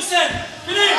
scène. Fini.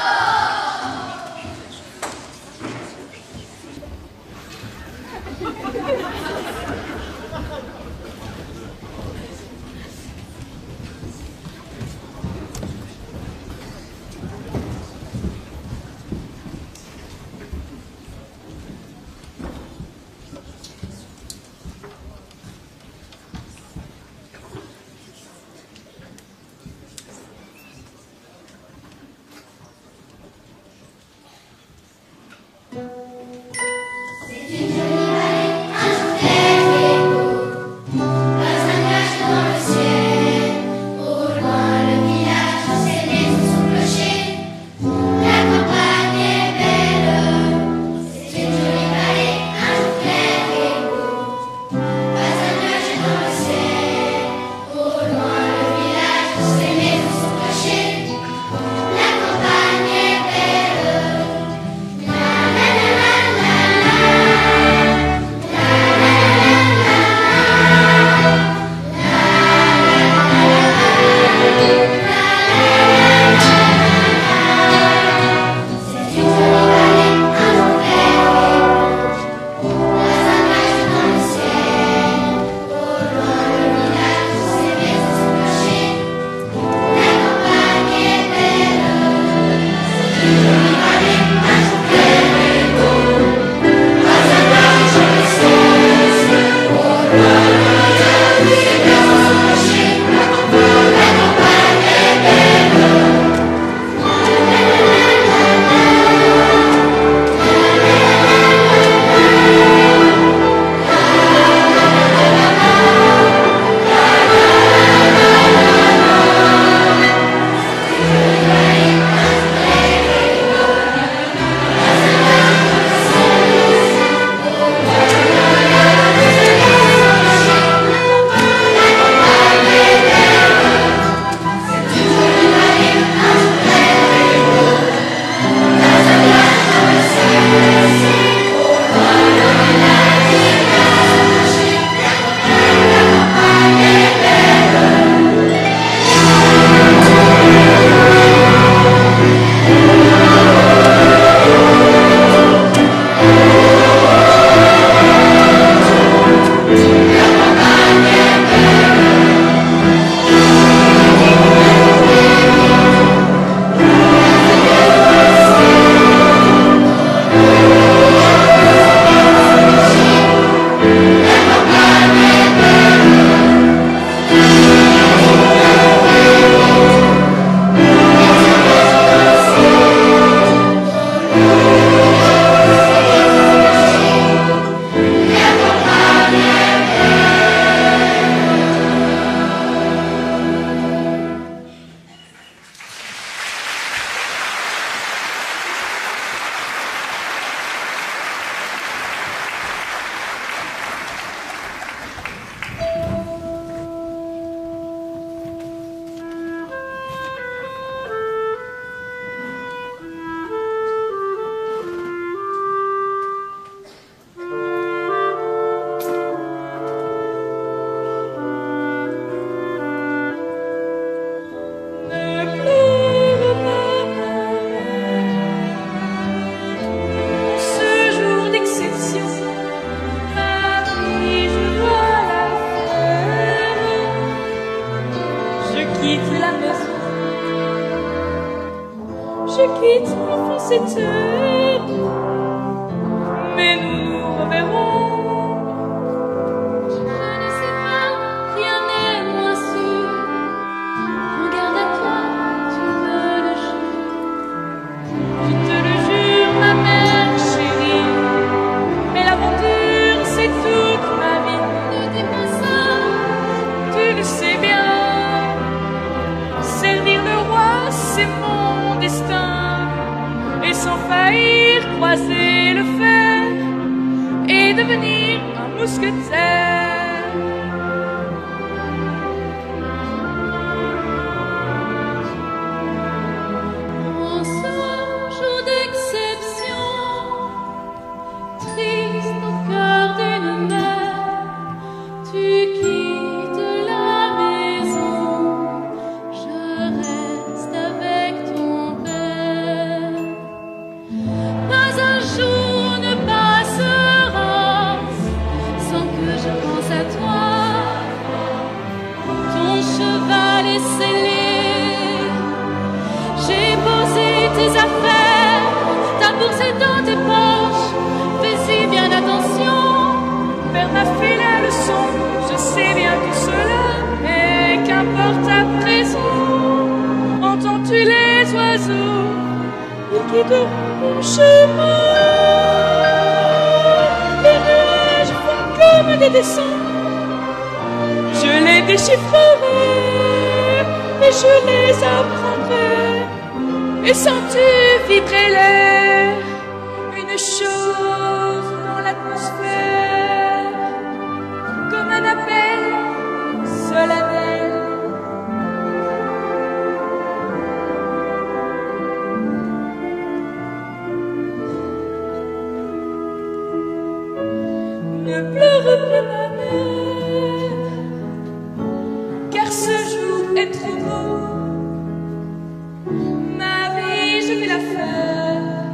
Je quitte enfin cette terre, mais nous nous reverrons. Je ne sais pas, rien n'est moins sûr. Regarde à toi, tu me le jures. Je te le jure, ma mère chérie, mais l'aventure c'est toute ma vie. Ne dis pas ça, tu le sais bien. Servir le roi, c'est mon destin. Et sans faillir, croiser le fer et devenir un mousquetaire. En ce jour d'exception, triste au cœur d'une mère, tu quittes la maison. Je reste avec toi. est scellé. J'ai posé tes affaires, ta bourse est dans tes poches. Fais-y bien attention, père m'a fait la leçon. Je sais bien tout cela, mais qu'importe à présent. Entends-tu les oiseaux, ils quitteront mon chemin. Les nuages font comme des dessins. Je les déchiffrerai et je les apprendrai. Et sens-tu vibrer l'air, une chose dans l'atmosphère, comme un appel solennel. Ne pleure plus ma mère, car ce jour est trop beau. Ma vie, je vais la faire,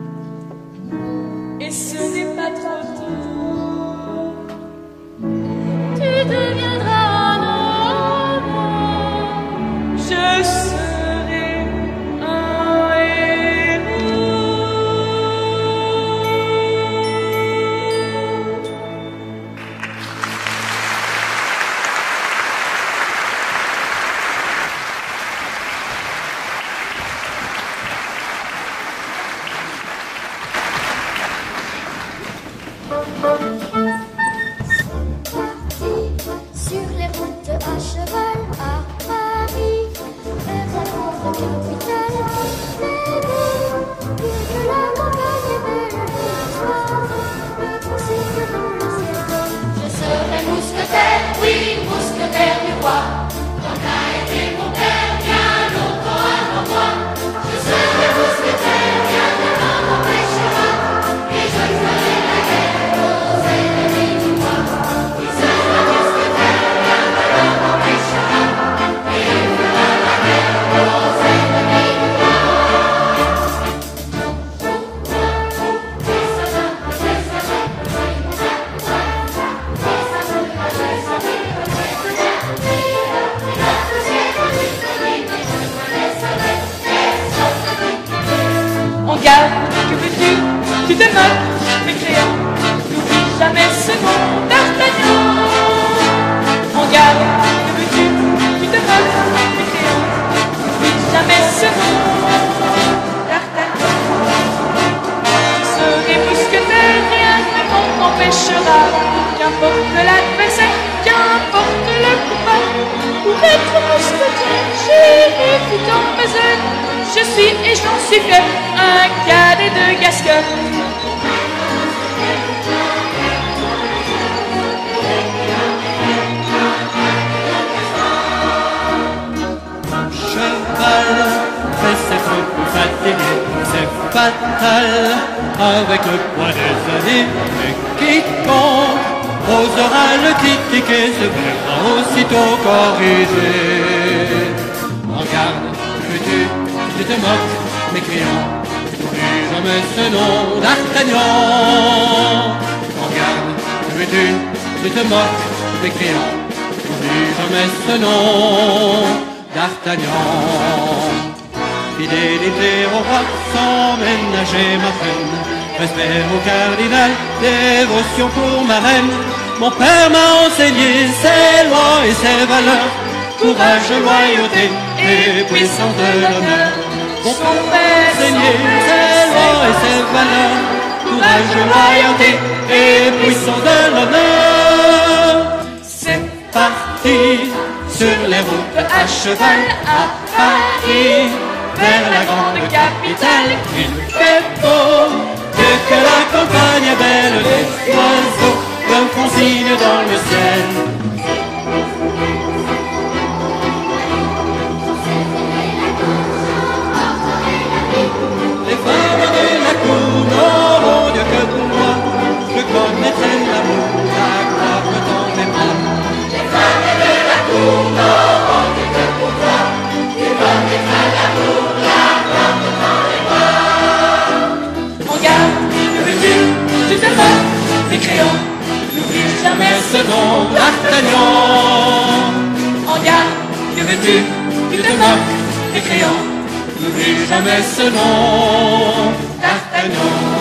et ce n'est pas trop tôt. Tu deviendras un homme, je serai un héros. Sur les routes à cheval à Paris, vers la grande capitale, bébé, que la montagne est belle le soir, me signe dans le ciel. Je serai mousquetaire, oui, mousquetaire du roi. T'en as été mon père bien longtemps avant moi. Je serai mousquetaire, rien ne m'en empêchera, et je ferai la guerre aux ennemis du roi. Il sera mousquetaire, rien ne l'en empêchera, et il fera la guerre aux ennemis du roi. En garde, que veux-tu? Tu te moques, mécréant. N'oublie jamais ce nom d'Artagnan. En garde, que veux-tu? Tu te moques, mécréant. N'oublie jamais ce nom d'Artagnan. Je serai mousquetaire, rien ne m'en empêchera. Qu'importe l'adversaire, qu'importe le combat. Pour être mousquetaire, j'ai vu dans besogne. Je suis et j'en suis fier, un cadet de Gascogne. Cheval fait cette route fatiguée, c'est fatal avec le poids des années. Mais quiconque osera le critiquer se verra aussitôt corrigé. En garde, tu te moques, mécréant, n'oublie jamais ce nom d'Artagnan. En garde, tu te moques, mécréant, n'oublie jamais ce nom d'Artagnan. Fidélité au roi, sans ménager ma peine, respect au cardinal, dévotion pour ma reine. Mon père m'a enseigné ses lois et ses valeurs, courage, loyauté et puissance de l'honneur. Mon père m'a enseigné ses lois et ses valeurs, courage, loyauté et puissance de l'honneur. C'est parti sur les routes à cheval à Paris, vers la grande capitale. Il fait beau, que la campagne est belle, les oiseaux me font signe dans le ciel. Les femmes de la cour n'auront Dieu que pour moi, je connaîtrai l'amour, la gloire me dans mes bras. Les femmes de la cour n'auront Dieu que pour toi, tu connaîtras l'amour, la gloire me dans les bras. En garde, que veux-tu? Tu te moques, mécréant. N'oublie jamais ce nom d'Artagnan. En garde, que vêtu, tu te moques, décriant, n'oublie jamais ce nom, D'Artagnan.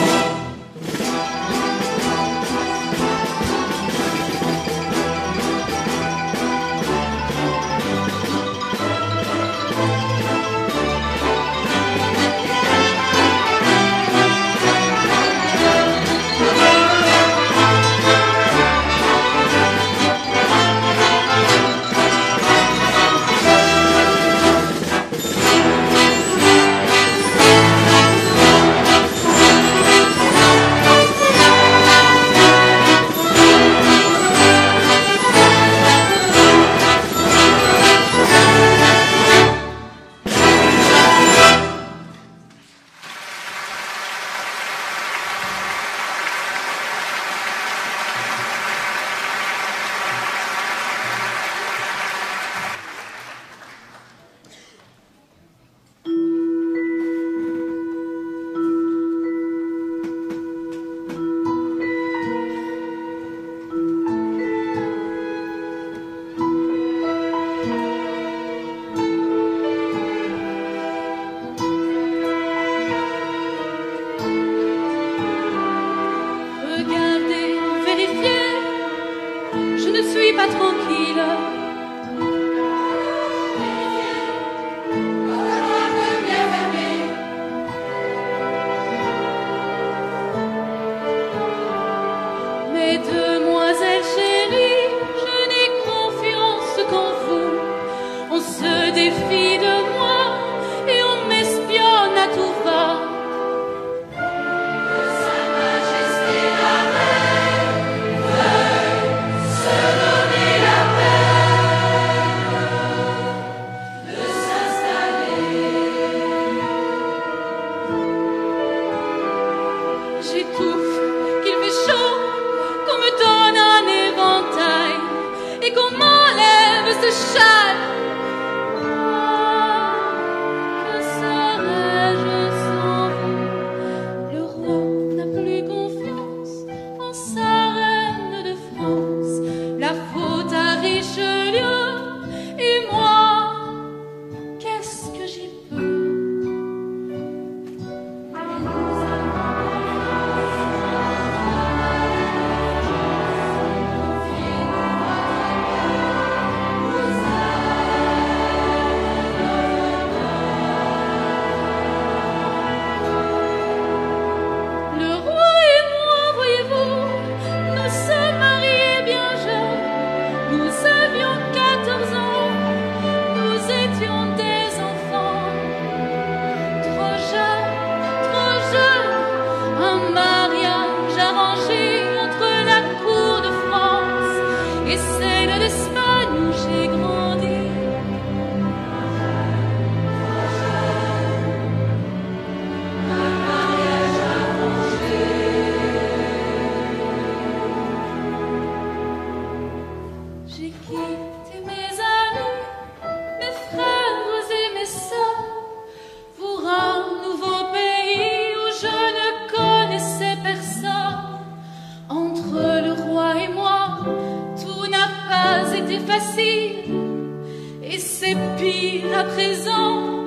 Et c'est pire à présent,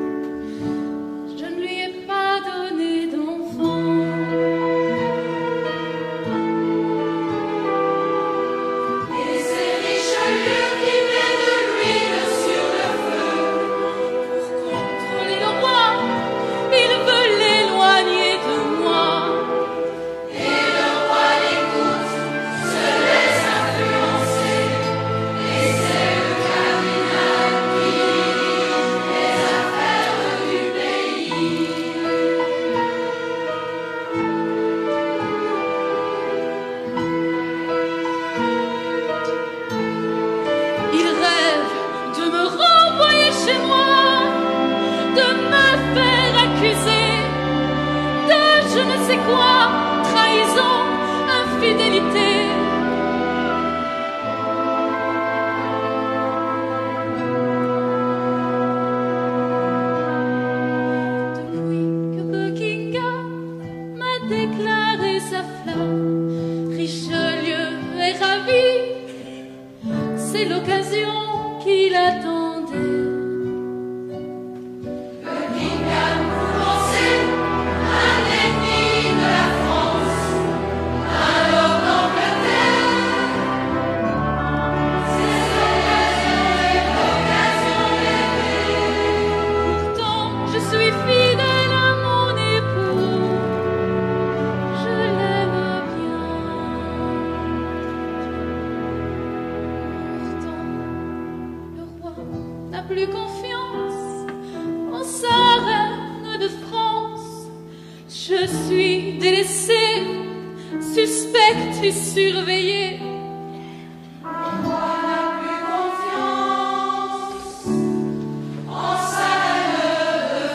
je ne lui ai pas donné d'enfant. Et c'est Richelieu qui met de l'huile sur le feu. Pour contrôler le roi, il veut l'éloigner de moi. Et le roi l'écoute, se laisse influencer. Et c'est le cardinal qui dirige les affaires du pays. Il rêve de me renvoyer chez moi, de me faire accuser de je ne sais quoi, trahison, infidélité. Depuis que Buckingham m'a déclaré sa flamme, Richelieu est ravi. C'est l'occasion qu'il attendait. Buckingham, vous pensez, un ennemi de la France, un lord d'Angleterre. C'est l'occasion d'aimer. Pourtant, je suis fidèle à mon époux, je l'aime bien. Pourtant, le roi n'a plus confiance en sa reine de France. Je suis délaissée, suspecte et surveillée. Le roi n'a plus confiance en sa reine de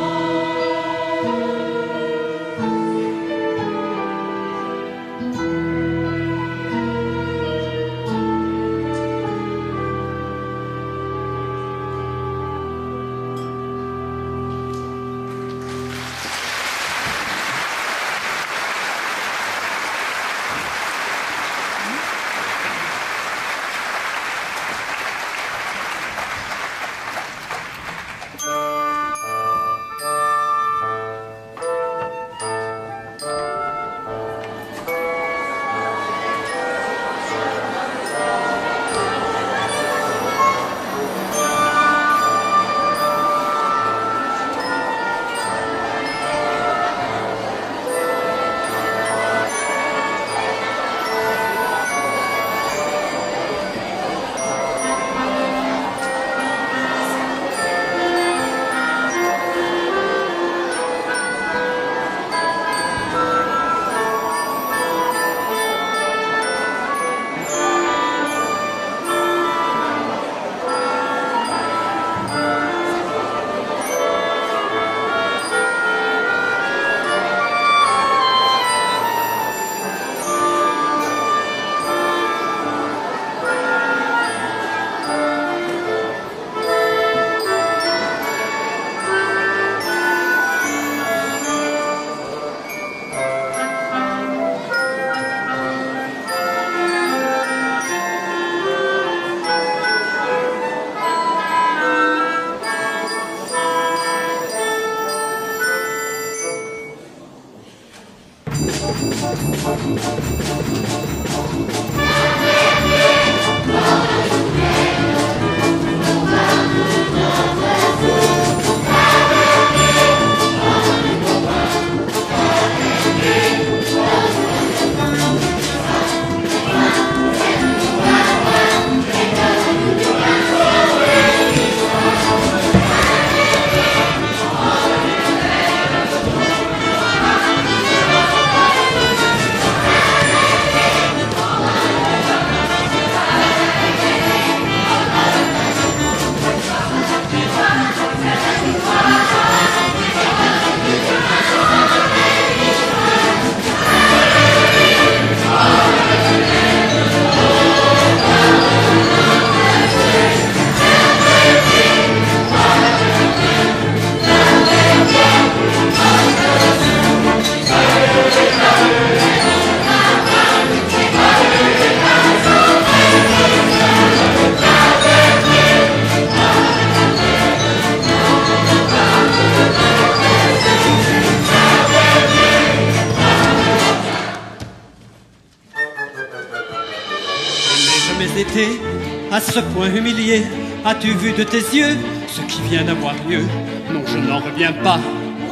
À ce point humilié, as-tu vu de tes yeux ce qui vient d'avoir lieu? Non, je n'en reviens pas.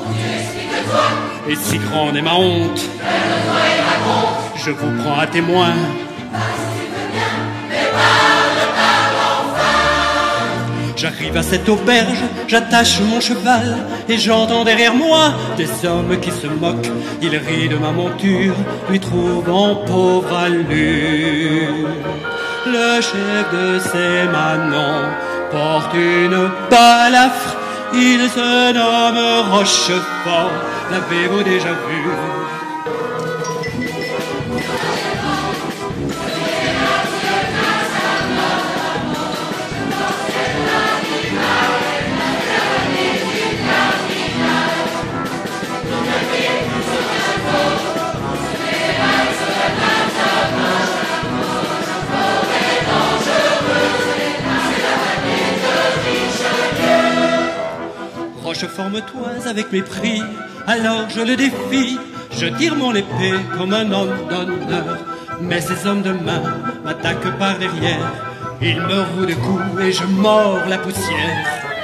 Et si grande est ma honte, je vous prends à témoin. J'arrive à cette auberge, j'attache mon cheval et j'entends derrière moi des hommes qui se moquent. Ils rient de ma monture, lui trouvant pauvre allure. Le chef de ces manants porte une balafre, il se nomme Rochefort, l'avez-vous déjà vu? Rochefort me toise avec mépris, alors je le défie. Je tire mon épée comme un homme d'honneur, mais ces hommes de main m'attaquent par derrière. Ils me rouent de coups et je mords la poussière.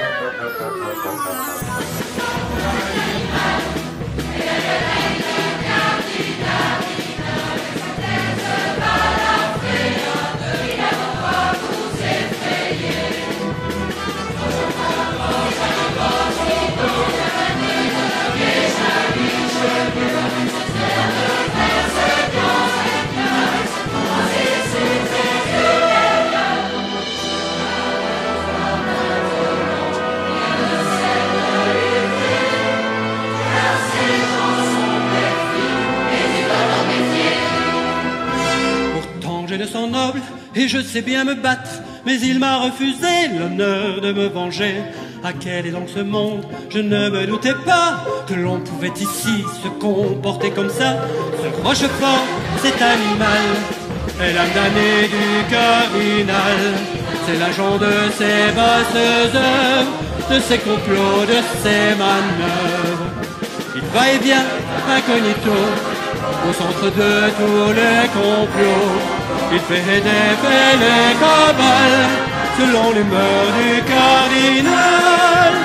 J'ai le sang noble et je sais bien me battre, mais il m'a refusé l'honneur de me venger. À quel est donc ce monde? Je ne me doutais pas que l'on pouvait ici se comporter comme ça. Ce Rochefort, cet animal, est l'âme damnée du cardinal. C'est l'agent de ses basses œuvres, de ses complots, de ses manœuvres. Il va et vient, incognito, au centre de tous les complots. Il fait des les cabales selon les mœurs du cardinal.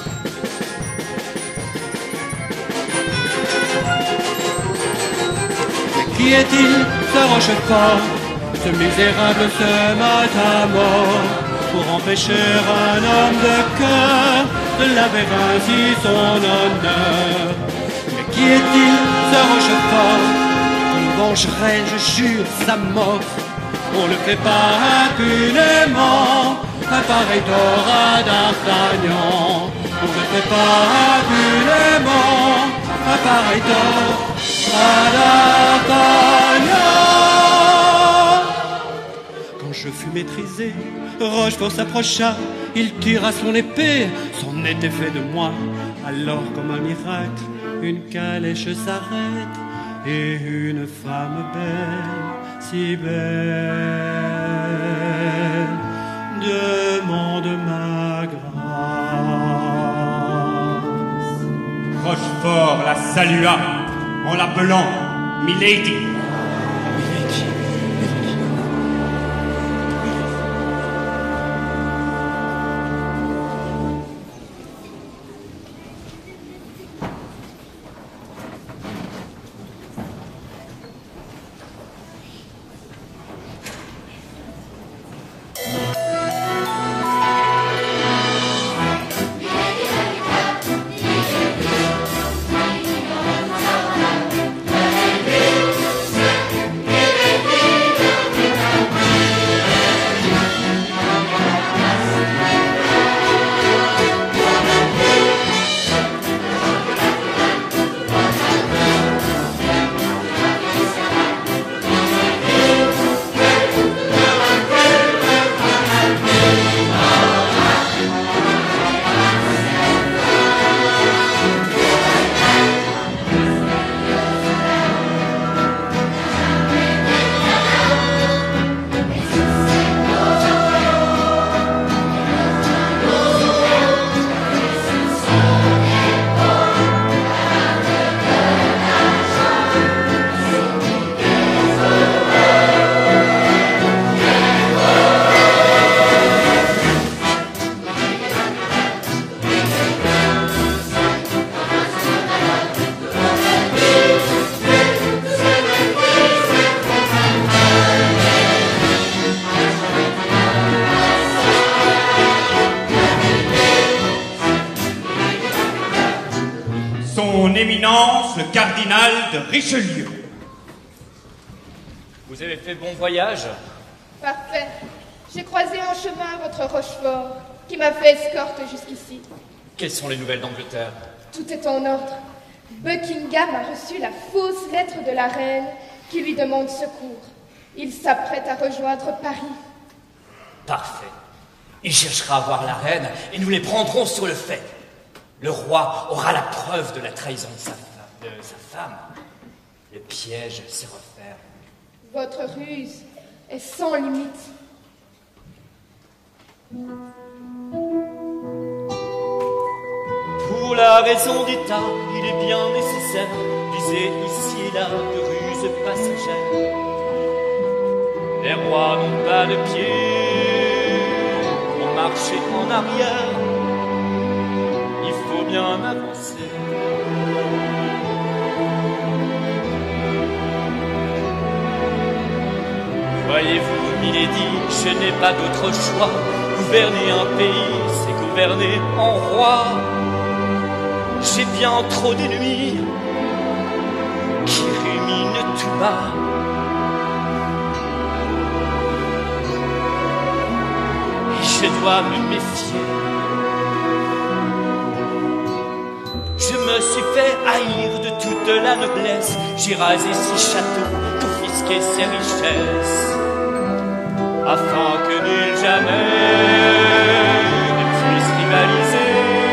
Mais qui est-il, ce Rochefort? Ce misérable se mate à mort pour empêcher un homme de cœur de laver ainsi son honneur. Mais qui est-il, ce Rochefort? Vengerai, je jure, sa mort. On ne fait pas impunément un pareil tort à d'Artagnan. On ne fait pas impunément un pareil tort à d'Artagnan. Quand je fus maîtrisé, Rochefort s'approcha. Il tira son épée, c'en était fait de moi. Alors, comme un miracle, une calèche s'arrête. Et une femme belle, si belle, demande ma grâce. Rochefort la salua en l'appelant Milady. Son éminence, le cardinal de Richelieu. Vous avez fait bon voyage? Parfait. J'ai croisé en chemin votre Rochefort, qui m'a fait escorte jusqu'ici. Quelles sont les nouvelles d'Angleterre? Tout est en ordre. Buckingham a reçu la fausse lettre de la reine qui lui demande secours. Il s'apprête à rejoindre Paris. Parfait. Il cherchera à voir la reine et nous les prendrons sur le fait. Le roi aura la preuve de la trahison de sa femme. Le piège se referme. Votre ruse est sans limite. Pour la raison d'État, il est bien nécessaire d'user ici et là de ruses passagères. Les rois n'ont pas de pied pour marcher en arrière. Il faut bien avancer. Voyez-vous, milady, je n'ai pas d'autre choix. Gouverner un pays, c'est gouverner en roi. J'ai bien trop d'ennemis qui ruminent tout bas. Et je dois me méfier. Je me suis fait haïr de toute la noblesse. J'ai rasé ses châteaux, confisqué ses richesses, afin que nul jamais ne puisse rivaliser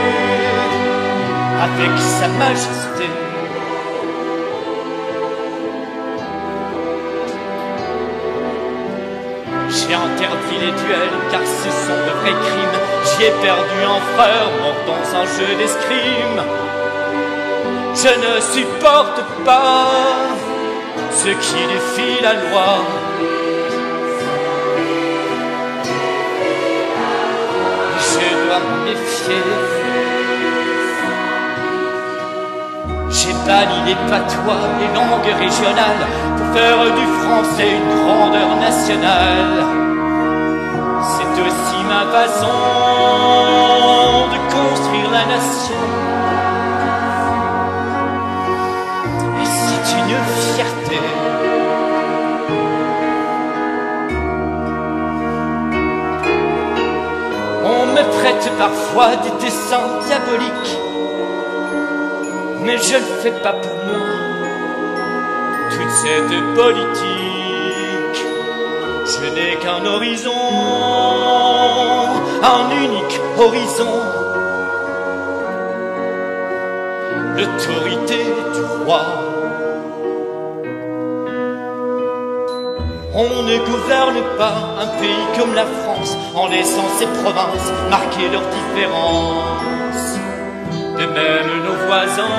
avec sa majesté. J'ai interdit les duels car ce sont de vrais crimes. J'y ai perdu un frère mort dans un jeu d'escrime. Je ne supporte pas ceux qui défient la loi. Je dois me méfier. J'ai banni les patois, les langues régionales pour faire du français une grandeur nationale. C'est aussi ma façon de construire la nation. Et c'est une fierté. On me prête parfois des dessins diaboliques, mais je ne le fais pas pour moi. Toute cette politique, je n'ai qu'un horizon, un unique horizon. L'autorité du roi. On ne gouverne pas un pays comme la France en laissant ses provinces marquer leurs différences. De même nos voisins,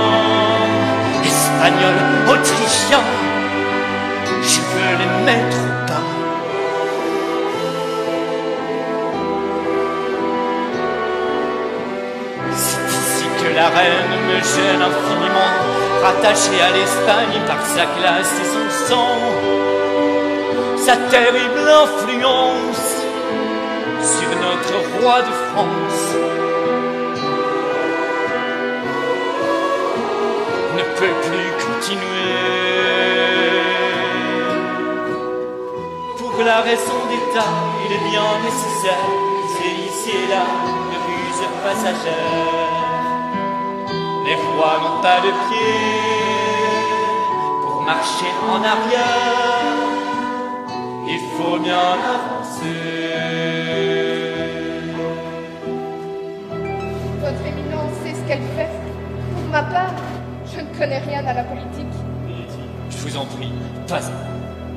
espagnols, autrichiens, je veux les mettre au pas. C'est ici que la reine me gêne infiniment, rattachée à l'Espagne par sa glace et son sang. Sa terrible influence sur notre roi de France ne peut plus continuer. Pour la raison d'État, il est bien nécessaire, c'est ici et là de ruses passagères. Les rois n'ont pas de pied pour marcher en arrière. Il faut bien avancer. Votre éminence sait ce qu'elle fait. Pour ma part, je ne connais rien à la politique. Je vous en prie, pas un.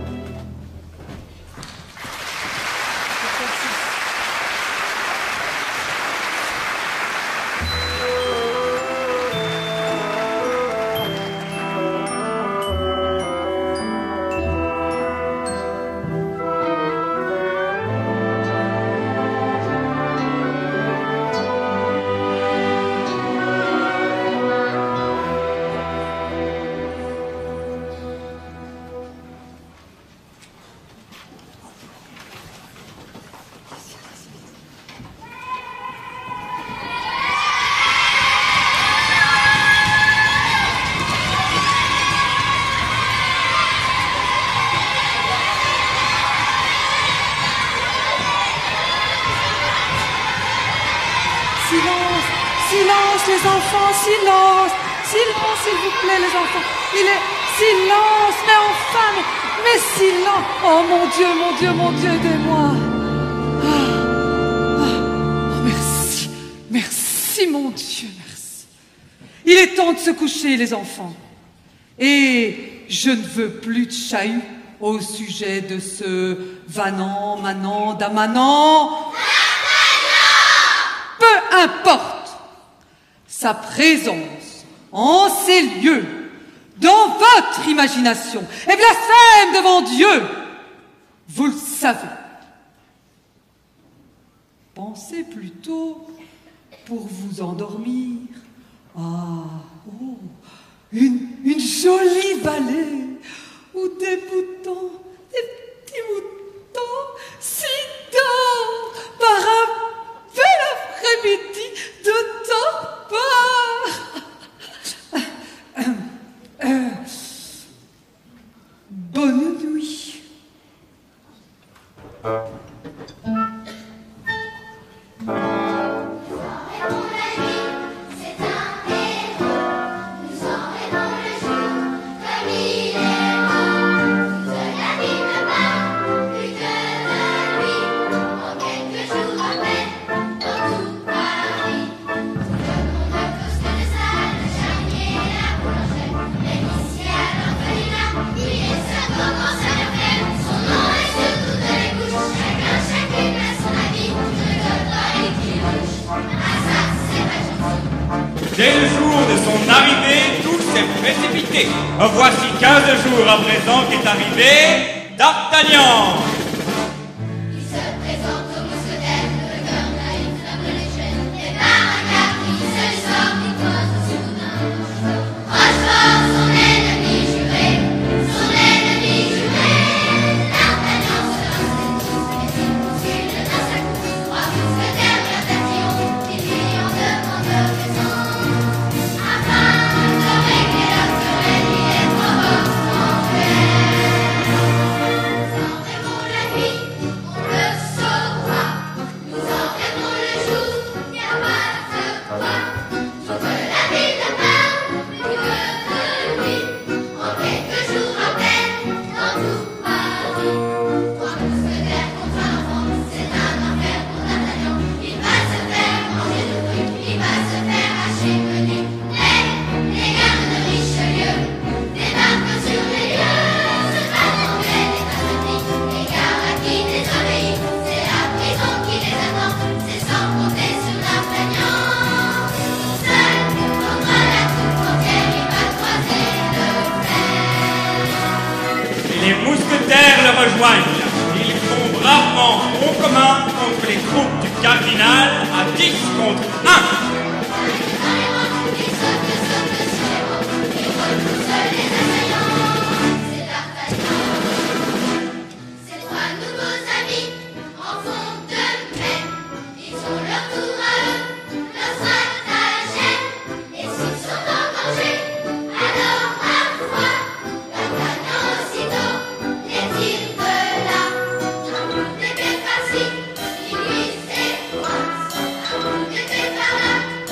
Silence, les enfants, silence. Silence, s'il vous plaît, les enfants. Il est silence, mais enfin, mais silence. Oh mon Dieu, mon Dieu, mon Dieu, aidez-moi. Oh, merci, merci, mon Dieu, merci. Il est temps de se coucher, les enfants. Et je ne veux plus de chahut au sujet de ce Vanan, Manan, Damanan. Peu importe. sa présence en ces lieux, dans votre imagination, est blasphème devant Dieu. Vous le savez. Pensez plutôt pour vous endormir. Une jolie vallée où des boutons, des petits moutons s'y dorment par un bel après-midi de torpeur. Bonne nuit. Dès le jour de son arrivée, tout s'est précipité. Voici 15 jours à présent qu'est arrivé D'Artagnan. Il se présente au mousquetaire, le cœur naïf, l'homme légère, et par un caprice, il sort des causes soudain. Rochefort, son ennemi juré, D'Artagnan se lance et il poursuit dans sa course. 3 mousquetaires vers Tatillon, qui lui en demandent raison. Afin de régler leur querelle, il est provoque en duel. Nous enverrons la nuit, on le saura. Nous enverrons le jour, y a pas de quoi. Toute la ville de Parme, plus que de lui. En quelques jours à peine, dans tout Paris. 3 mousquetaires contre un rond, c'est un enfer pour D'Artagnan. Il va se faire manger de trucs, il va se faire hacher menu. Les gardes de Richelieu débarquent sur les lieux. Se battent en duel et interdit. Les gardes à qui désobéit, c'est la prison qui les attend. C'est sans compter sur D'Artagnan. Seul contre la troupe entière, il va croiser le fer. Et les mousquetaires le rejoignent. Ils font bravement front commun contre les troupes du cardinal à 10 contre 1. Ils sautent sur les rangs, ils repoussent les assaillants. C'est D'Artagnan. Ces 3 nouveaux amis en font de même. Ils ont leur tour à eux, leur stratagème. Et s'ils sont en danger, alors ma foi, D'Artagnan aussitôt les tire de là. Un coup d'épée par-ci, il lui s'efface. Un coup d'épée par-là,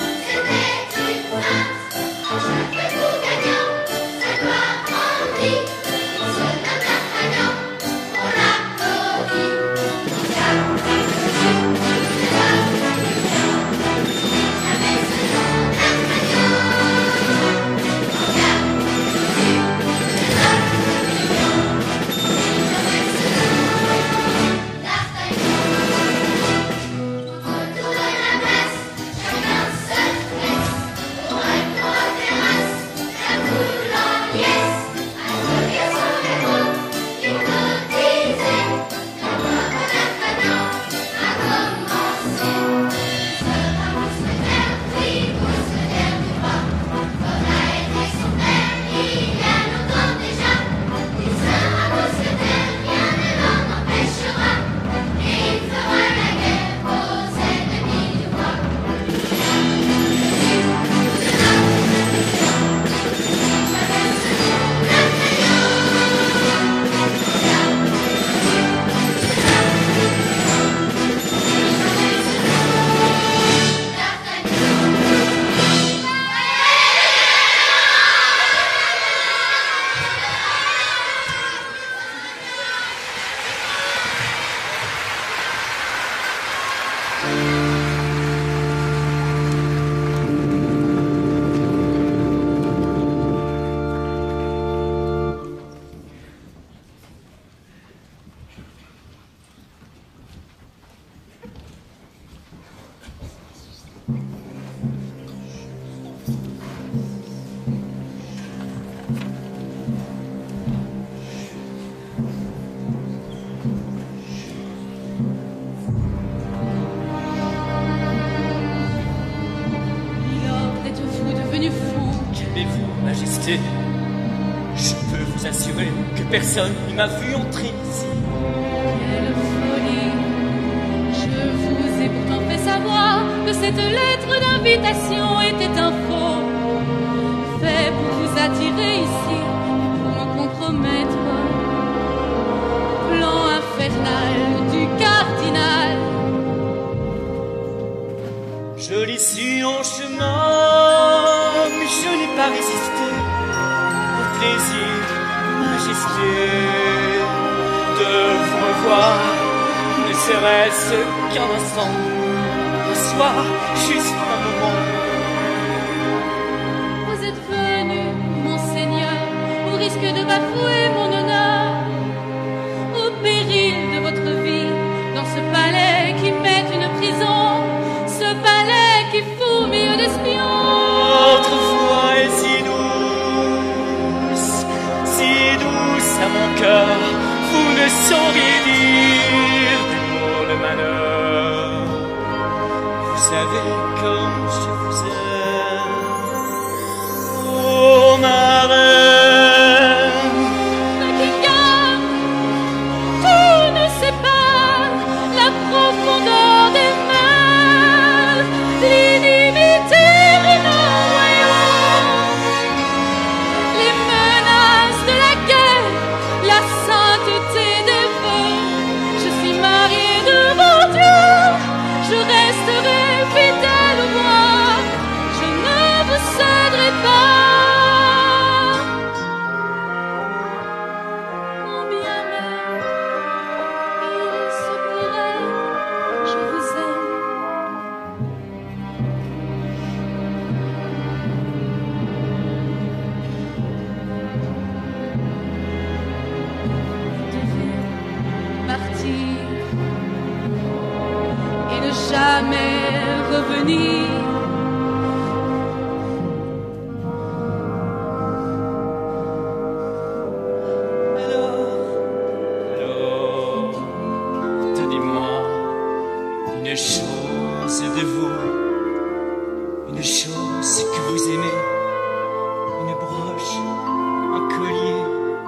identité. Je peux vous assurer que personne ne m'a vu entrer ici. Quelle folie! Je vous ai pourtant fait savoir que cette lettre d'invitation était un faux, fait pour vous attirer ici et pour me compromettre. Plan infernal du cardinal. Je l'ai su en chemin, mais je n'ai pas résisté au plaisir, majesté, de vous revoir, ne serait-ce qu'un instant, un soir, juste un moment. Vous êtes venu, mon Seigneur, au risque de bafouer mon honneur, au péril de votre vie, dans ce palais qui m'est une prison, ce palais qui fourmille d'espions. Votre voix est si douce à mon cœur, vous ne sauriez dire des mots de malheur. Vous savez comme je vous aime, oh ma reine. Buckingham, tout nous sépare, la profondeur des mers, l'inimité de nos royaumes, les menaces de la guerre, la sainteté des vœux. Je suis mariée devant Dieu, je resterai fidèle au roi, je ne vous céderai pas. Mon bien-aimé, il se pourrait, je vous aime. Vous devez partir et ne jamais revenir. Alors, donnez-moi une chose de vous, une chose que vous aimez, une broche, un collier.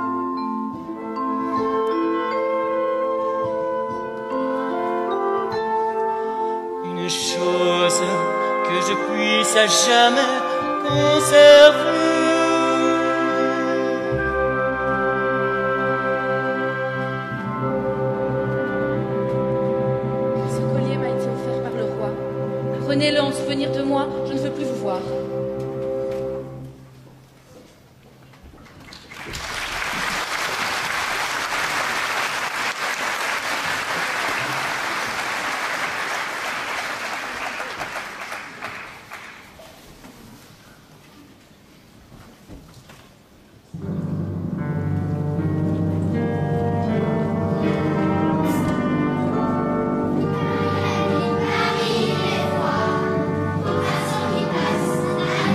Une chose que je puisse à jamais conserver. Ce collier m'a été offert par le roi. Prenez-le en souvenir de moi, je ne veux plus vous voir. La vie est froide, au passant qui passe,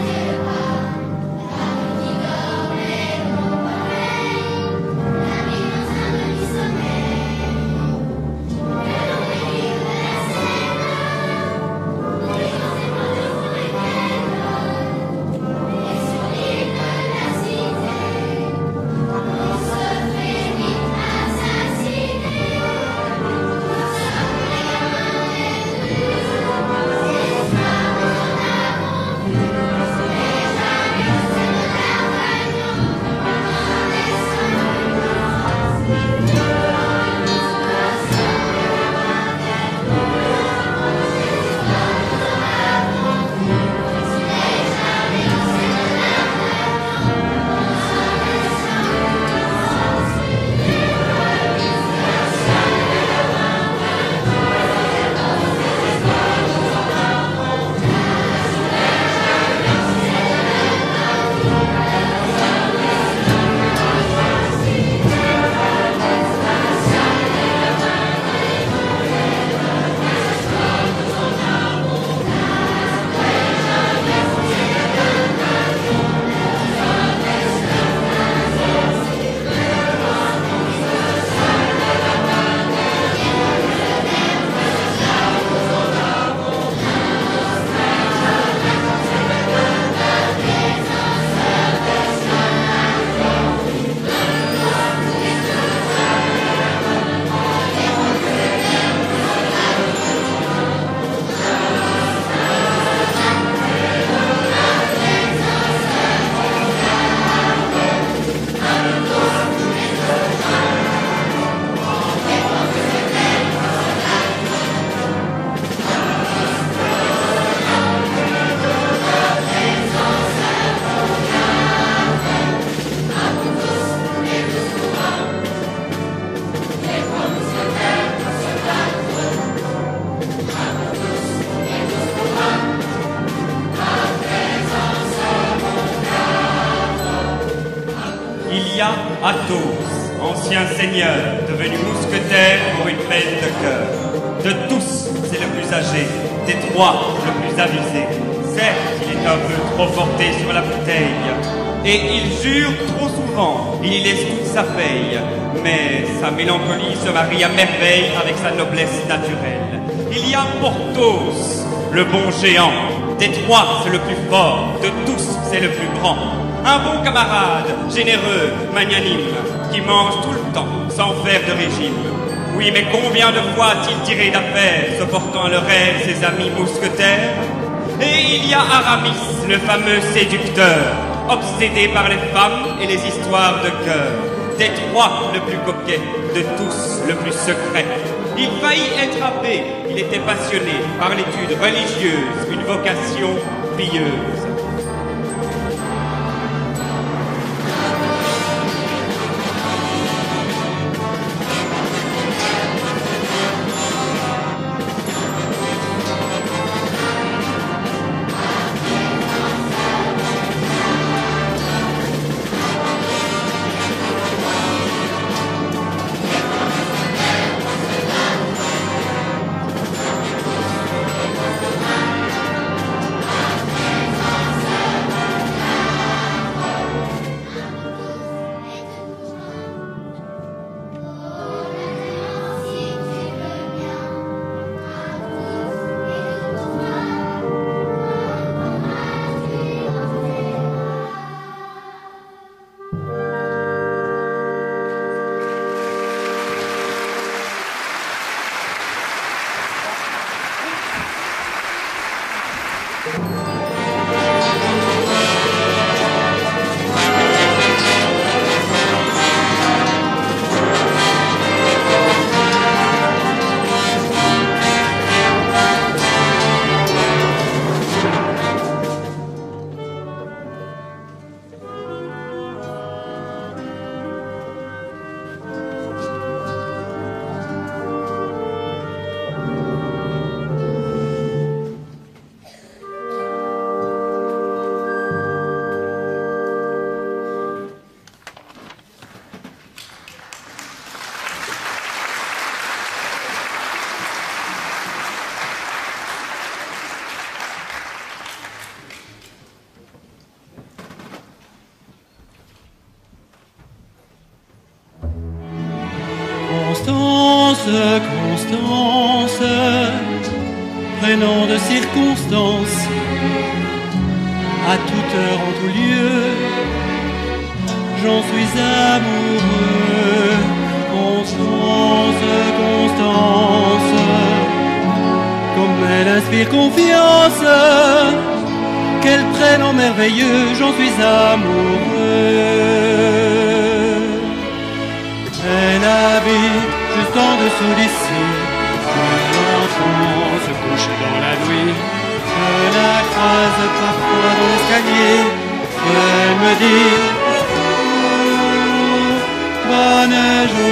Athos, ancien seigneur, devenu mousquetaire pour une peine de cœur. De tous, c'est le plus âgé, des trois, le plus avisé. Certes, il est un peu trop porté sur la bouteille, et il jure trop souvent, il y laisse toute sa paye. Mais sa mélancolie se marie à merveille avec sa noblesse naturelle. Il y a Porthos, le bon géant. Des trois, c'est le plus fort, de tous, c'est le plus grand. Un bon camarade, généreux, magnanime, qui mange tout le temps, sans faire de régime. Oui, mais combien de fois a-t-il tiré d'affaire, se portant à l'oreille ses amis mousquetaires? Et il y a Aramis, le fameux séducteur, obsédé par les femmes et les histoires de cœur. Des trois, le plus coquet, de tous, le plus secret. Il faillit être abbé, il était passionné par l'étude religieuse, une vocation pieuse. Constance, prénom de circonstance, à toute heure, en tout lieu, j'en suis amoureux. Constance, Constance, comme elle inspire confiance, quel prénom merveilleux, j'en suis amoureux. Elle habite juste en dessous d'ici, l'enfant se couche dans la nuit. Je la croise parfois dans l'escalier, elle me dit bonne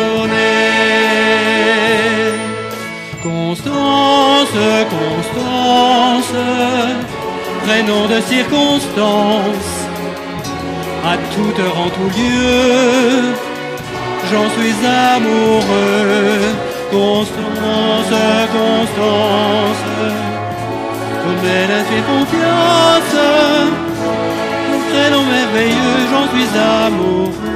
journée. Constance, Constance, prénom de circonstance, à toute heure, en tout lieu, j'en suis amoureux. Constance, Constance, comme elle inspire confiance, un prénom merveilleux, j'en suis amoureux.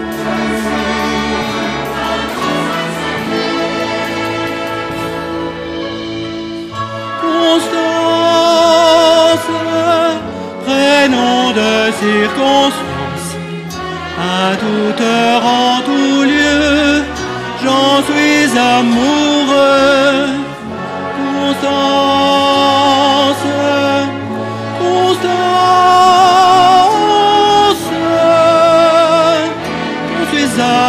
Constance, prénom de circonstance, à toute heure, en tout lieu, j'en suis amoureux. Constance, Constance, j'en suis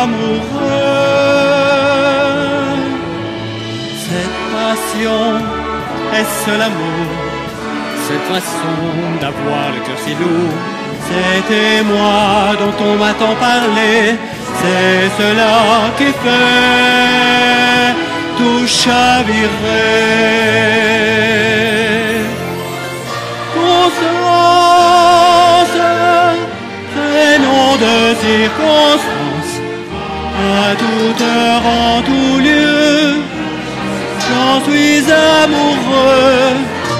amoureux. Cette passion, est-ce l'amour? Cette façon d'avoir le cœur si lourd, c'était moi dont on m'a tant parlé, c'est cela qui fait tout chavirer. Constance, prénom de circonstance, toute heure, en tout lieu, j'en suis amoureux.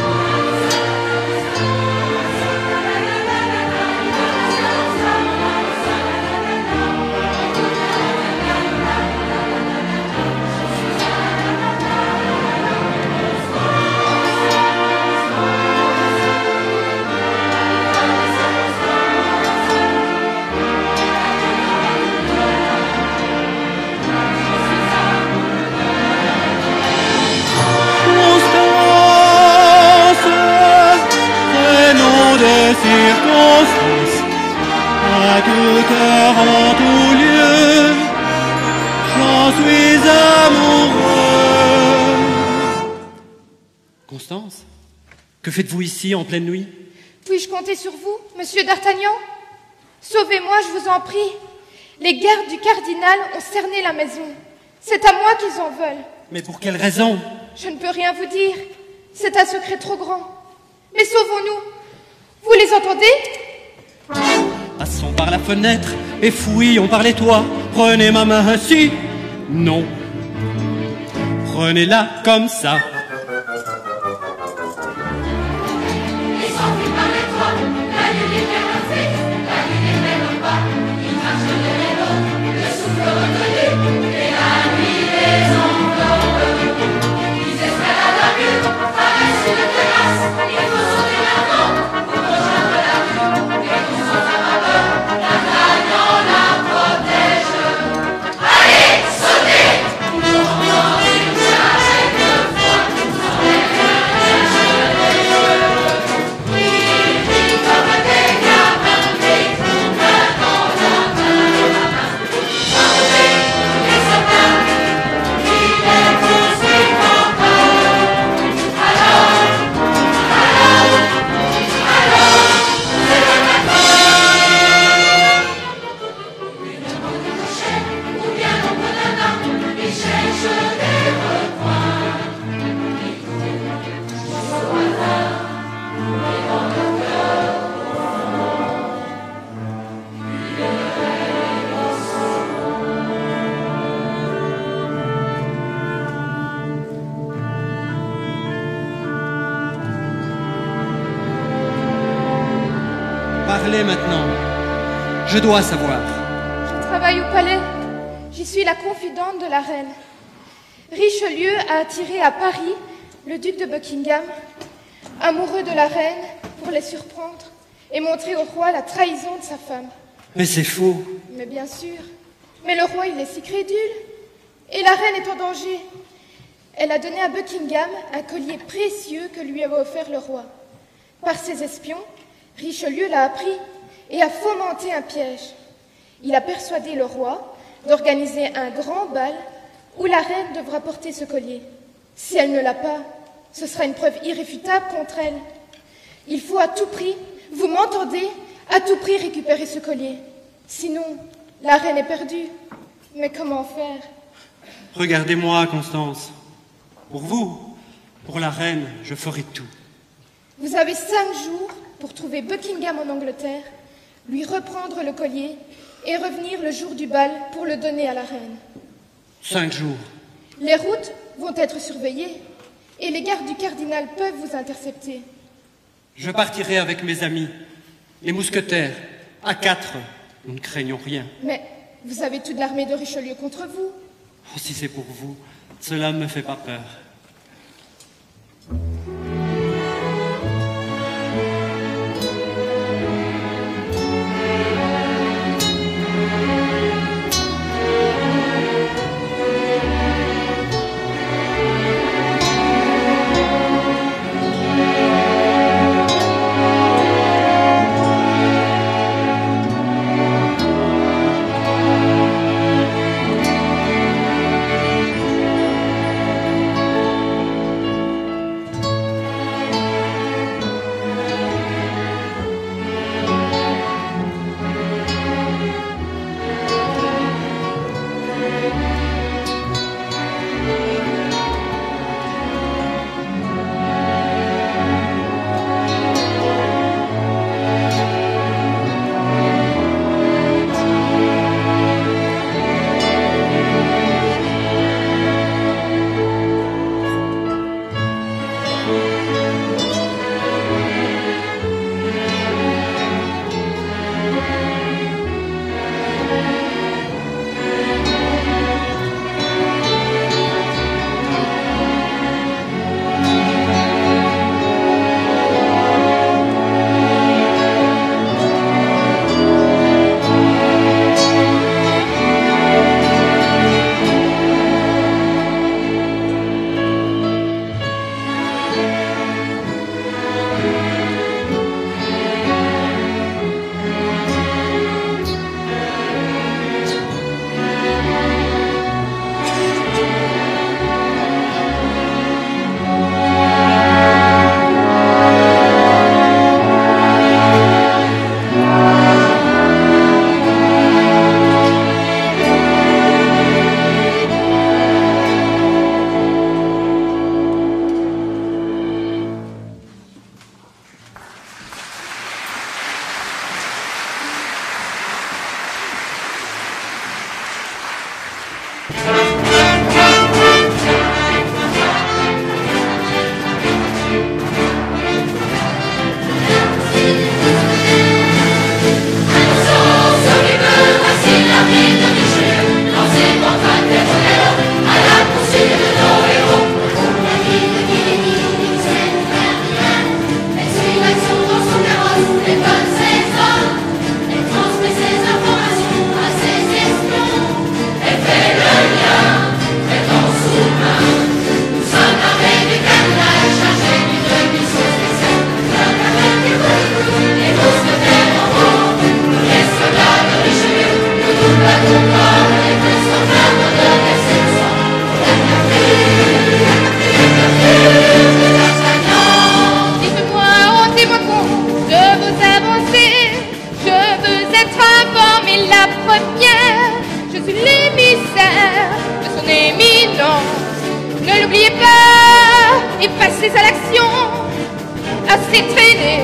Circonstances, à toute heure, en tout lieu, j'en suis amoureux. Constance, que faites-vous ici en pleine nuit? Puis-je compter sur vous, monsieur d'Artagnan? Sauvez-moi, je vous en prie. Les gardes du cardinal ont cerné la maison. C'est à moi qu'ils en veulent. Mais pour quelle raison? Je ne peux rien vous dire. C'est un secret trop grand. Mais sauvons-nous. Vous les entendez? Passons par la fenêtre et fouillons par les toits. Prenez ma main ainsi. Non. Prenez-la comme ça. Parlez maintenant. Je dois savoir. Je travaille au palais. J'y suis la confidente de la reine. Richelieu a attiré à Paris le duc de Buckingham, amoureux de la reine, pour les surprendre et montrer au roi la trahison de sa femme. Mais c'est faux. Mais bien sûr. Mais le roi, il est si crédule. Et la reine est en danger. Elle a donné à Buckingham un collier précieux que lui avait offert le roi. Par ses espions, Richelieu l'a appris et a fomenté un piège. Il a persuadé le roi d'organiser un grand bal où la reine devra porter ce collier. Si elle ne l'a pas, ce sera une preuve irréfutable contre elle. Il faut à tout prix, vous m'entendez, à tout prix récupérer ce collier. Sinon, la reine est perdue. Mais comment faire? Regardez-moi, Constance. Pour vous, pour la reine, je ferai tout. Vous avez 5 jours pour trouver Buckingham en Angleterre, lui reprendre le collier et revenir le jour du bal pour le donner à la reine. 5 jours. Les routes vont être surveillées et les gardes du cardinal peuvent vous intercepter. Je partirai avec mes amis, les mousquetaires. À 4, nous ne craignons rien. Mais vous avez toute l'armée de Richelieu contre vous. Oh, si c'est pour vous, cela ne me fait pas peur. N'ayez peur et passez à l'action. Assez traîné.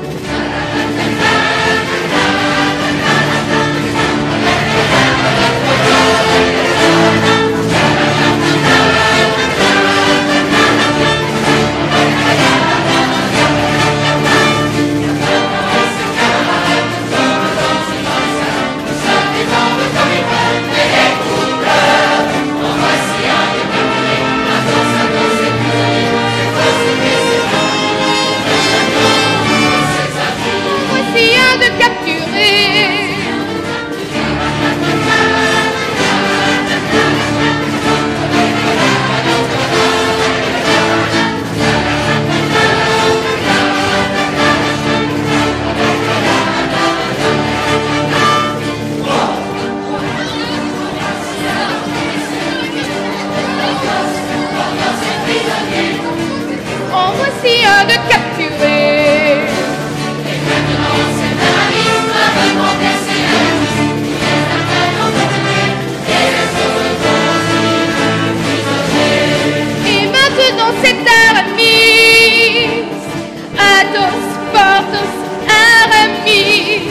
En voici un de capturé. Et maintenant c'est un ami, vraiment blessé. Les affaires continuent et les autres prisonniers. Et maintenant c'est Aramis. Athos, Porthos, Aramis.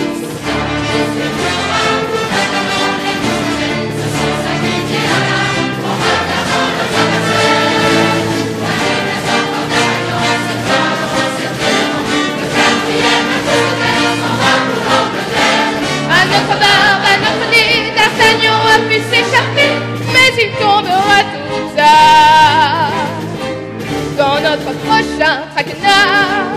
D'Artagnan a pu s'échapper, mais il tombera tout tard dans notre prochain traquenard.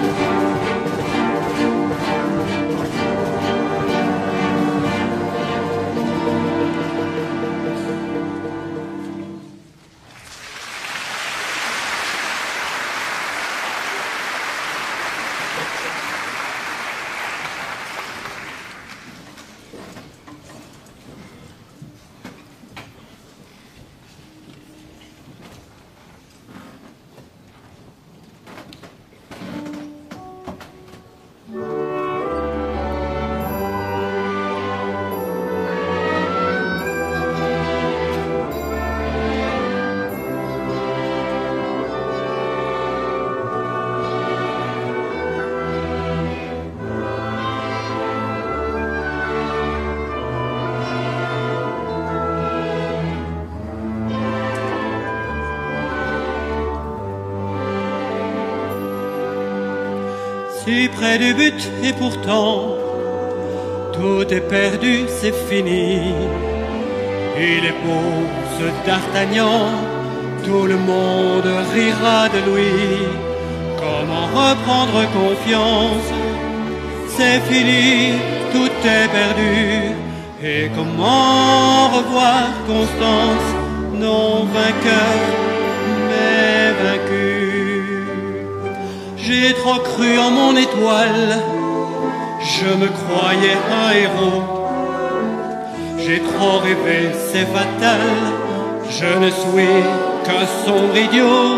Si près du but et pourtant tout est perdu, c'est fini. Il est beau ce d'Artagnan, tout le monde rira de lui. Comment reprendre confiance? C'est fini, tout est perdu. Et comment revoir Constance, non vainqueur mais vaincu? J'ai trop cru en mon étoile, je me croyais un héros. J'ai trop rêvé, c'est fatal, je ne suis qu'un sombre idiot.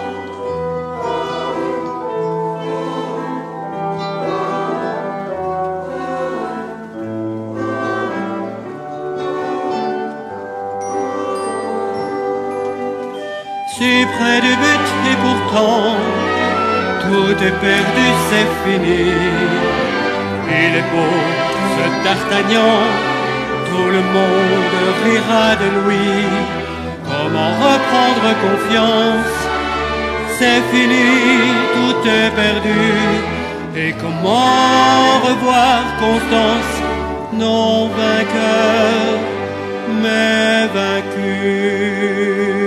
Si près du but et pourtant tout est perdu, c'est fini. Il est beau ce d'Artagnan, tout le monde rira de lui. Comment reprendre confiance? C'est fini, tout est perdu. Et comment revoir Constance, non vainqueur mais vaincu?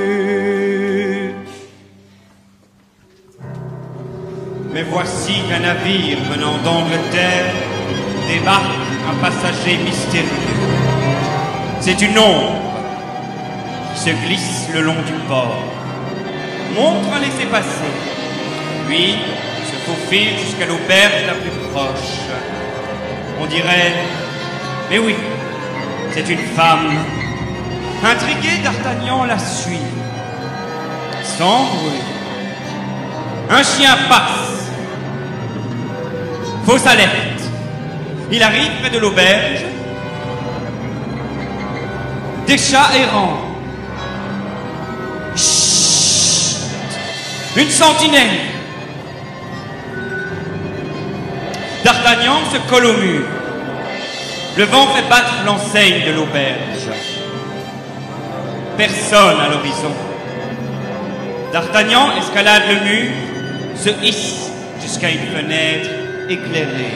Mais voici qu'un navire venant d'Angleterre débarque un passager mystérieux. C'est une ombre qui se glisse le long du port, montre un laissez-passer, puis se faufile jusqu'à l'auberge la plus proche. On dirait, mais oui, c'est une femme. Intrigué, d'Artagnan la suit. Sans bruit. Un chien passe. Fausse alerte. Il arrive près de l'auberge. Des chats errants. Chut. Une sentinelle. D'Artagnan se colle au mur. Le vent fait battre l'enseigne de l'auberge. Personne à l'horizon. D'Artagnan escalade le mur, se hisse jusqu'à une fenêtre éclairée.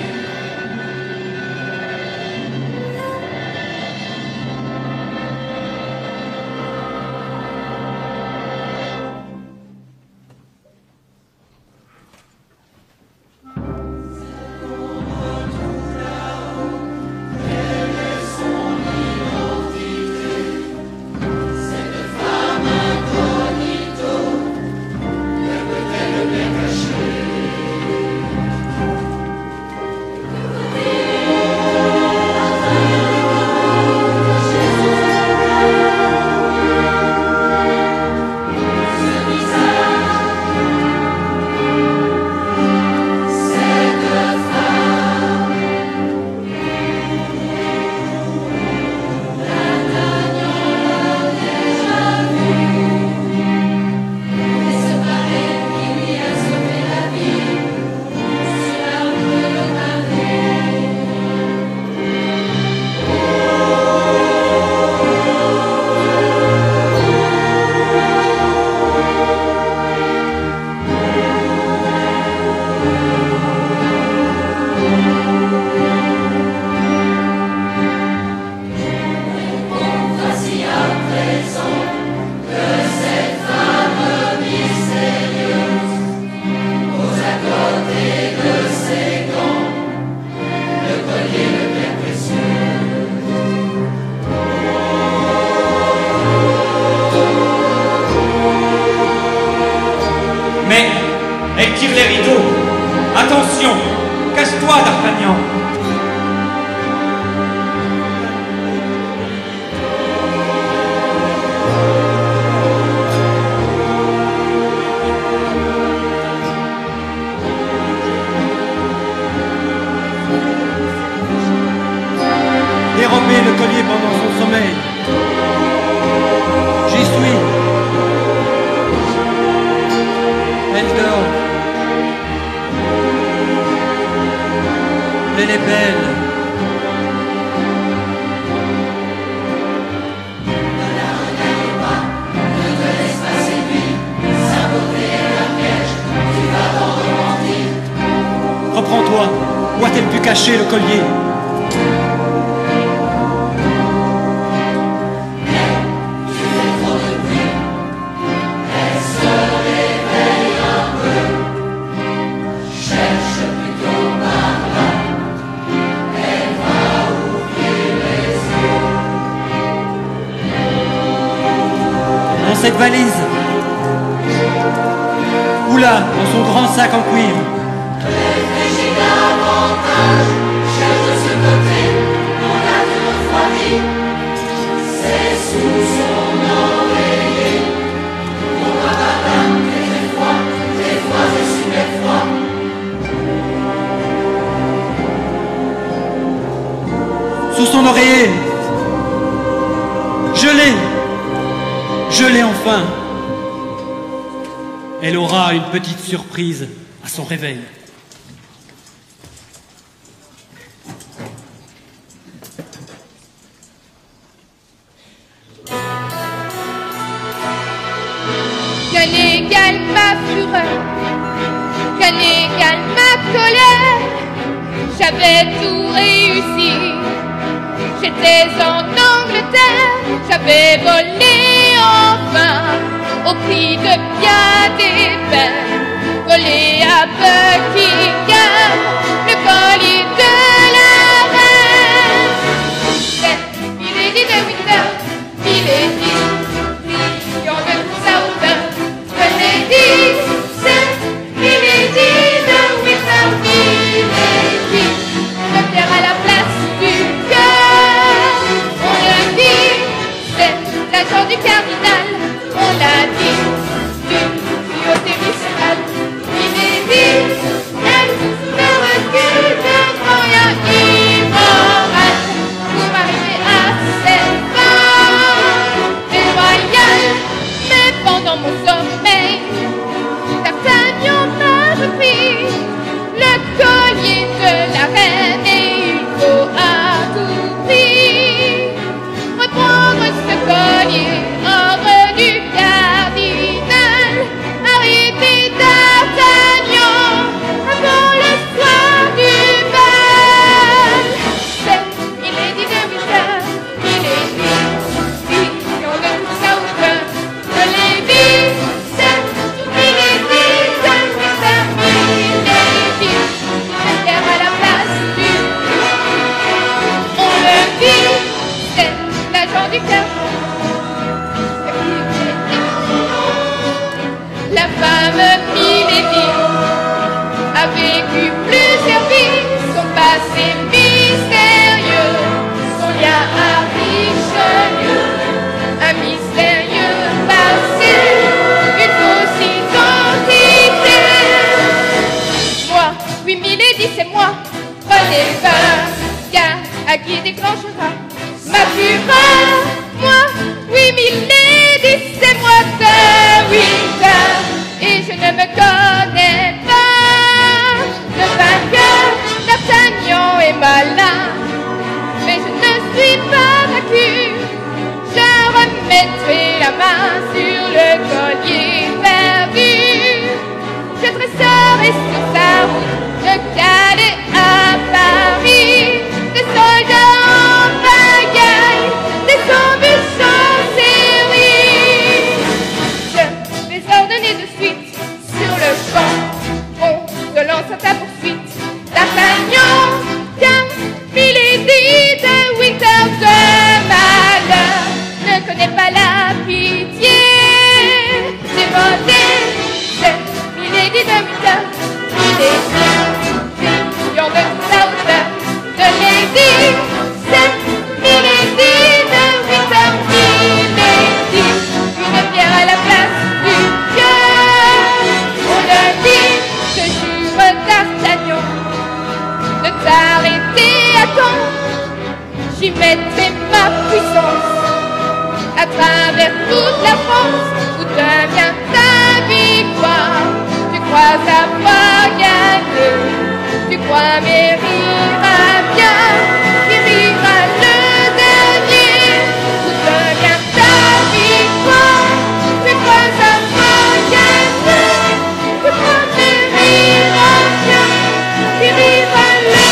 Elle tire les rideaux. Attention, cache-toi, D'Artagnan. Dérober le collier pendant son sommeil. J'y suis. Elle dort. Elle est belle. Reprends-toi. Où a-t-elle pu cacher le collier? Cette valise. Ou là, dans son grand sac en cuivre. Réfléchis davantage, cherche de ce côté, on a de refroidi. C'est sous son oreiller, on va pas tes froids et super froids. Sous son oreiller. Je l'ai. Je l'ai enfin. Elle aura une petite surprise à son réveil. Qu'un égale ma fureur, qu'un égale ma colère. J'avais tout réussi. J'étais en Angleterre, j'avais volé enfin au prix de bien des peines. Volé à Buckingham, le collier de la reine. Il est dit de Windsor, il est dit, brillant de Southern. Je l'ai dit, il est dit de Windsor, il est dit, le pierre à la place du cœur. On le dit, c'est l'agent du cardinal. On l'a dit, d'une cruauté viscérale. Il est dit, collier de la reine et il faut à tout prix reprendre ce collier ordre du cardinal. Arrêtez d'Artagnan avant le soir du bal. C'est Milady de Windsor, Milady, fillon de toute sa hauteur, de Lévi. C'est Milady de Windsor, Milady, une guerre à la place du on le vit, c'est l'agent du cœur. La femme Milady a vécu plusieurs vies, son passé mystérieux, son lien à Richelieu, un mystérieux passé, une fausse identité. Moi, oui Milady, c'est moi, prenez peur, car à qui déclenchera ma fureur. Moi, oui Milady, c'est moi de Windsor, et je ne me connais pas. Le vainqueur d'Artagnan est malin, mais je ne suis pas vaincu. Je remettrai la main sur le collier perdu. Je dresserai sur sa route de Calais à Paris des soldats en pagaille, des embûchants séries. Je vais ordonner de suite sur le champ, on se lance à ta poursuite. D'Artagnan, car Milady de Windsor de malheur ne connaît pas la pitié. J'ai volé, c'est Milady de Windsor, Milady, fillon de toute sa hauteur, de Lady. C'est Milady de Windsor, Milady, une pierre à la place du cœur. On le dit, je jure d'Artagnan de t'arrêter à temps. J'y mettrai ma puissance à travers toute la France où te vient ta victoire. Tu crois avoir gagné, tu crois mérire à bien, qui rira le dernier. Où te vient ta victoire, tu crois avoir gagné, tu crois mérire à bien, qui rira le dernier.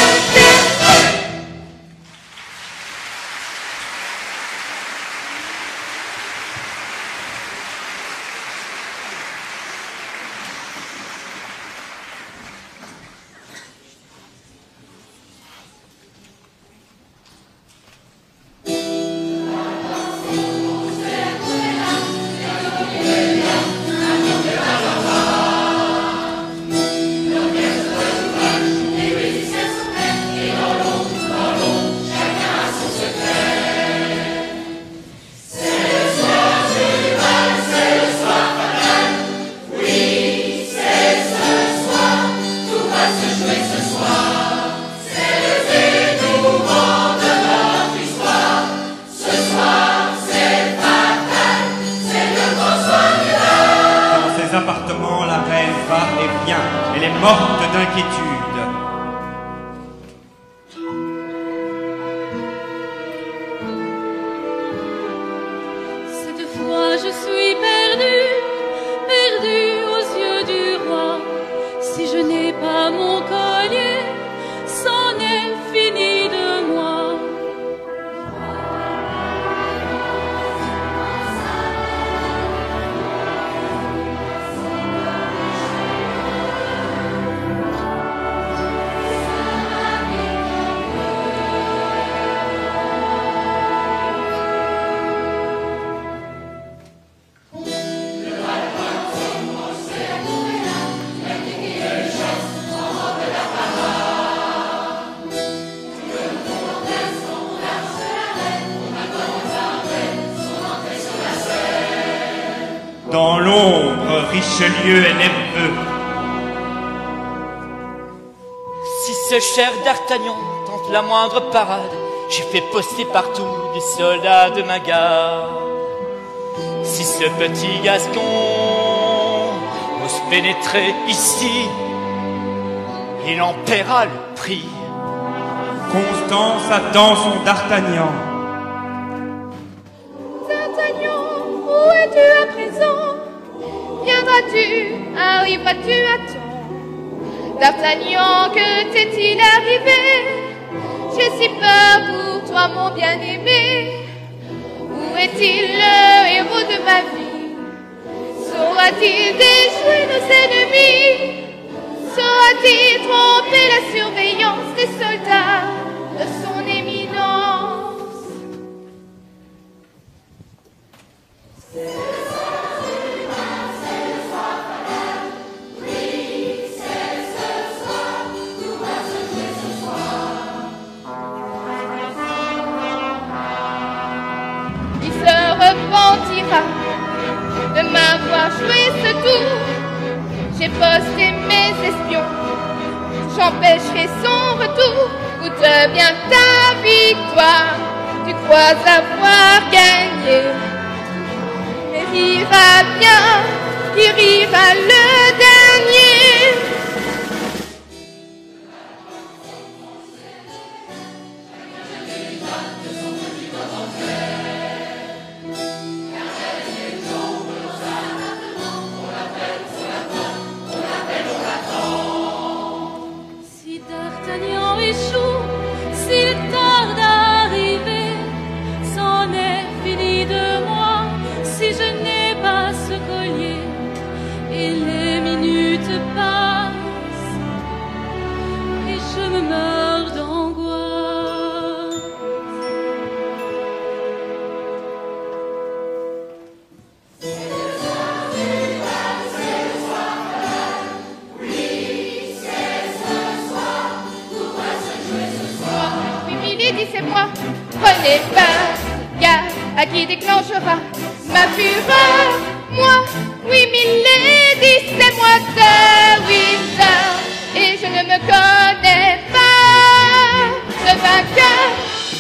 Appartements, la reine va et vient. Elle est morte d'inquiétude. Cette fois je suis perdue, perdue aux yeux du roi. Si je n'ai pas mon collier, c'en est fini de moi. Dans l'ombre, Richelieu est nerveux. Si ce cher d'Artagnan tente la moindre parade, j'ai fait poster partout des soldats de ma garde. Si ce petit Gascon ose pénétrer ici, il en paiera le prix. Constance attend son D'Artagnan. D'Artagnan, où es-tu à présent? Viendras-tu, arriveras-tu à temps? D'Artagnan, que t'est-il arrivé? J'ai si peur pour toi, mon bien-aimé. Où est-il le héros de ma vie? Saura-t-il déjouer nos ennemis? Saura-t-il tromper la surveillance des soldats de son éminence? Il se repentira de m'avoir joué ce tour. J'ai posté mes espions, j'empêcherai son retour. Goûte bien ta victoire, tu crois avoir gagné. Mais rira bien, qui rira le dernier. Si D'Artagnan échoue, s'il tarde à arriver, c'en est fini de moi si je n'ai pas ce collier. Et les minutes passent et je me meurs d'angoisse. Oui, Milady, c'est moi. Prenez pas garde à qui déclenchera ma fureur. Moi, oui, Milady, c'est moi, Sir Windsor. Et je ne me connais pas de vainqueur.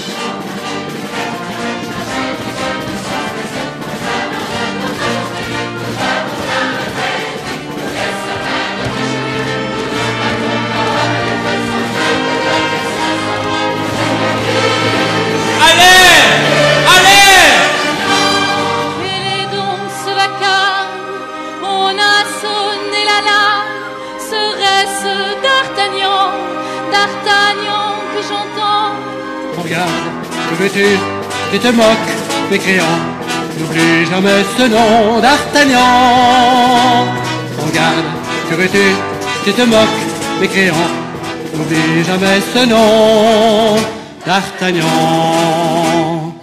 Quel est donc ce vacarme? On a sonné l'alarme. Serait-ce D'Artagnan, D'Artagnan que j'entends? Regarde, que veux-tu? Tu te moques, mécréant. N'oublie jamais ce nom, D'Artagnan. Regarde, que veux-tu? Tu te moques, mécréant. N'oublie jamais ce nom, D'Artagnan.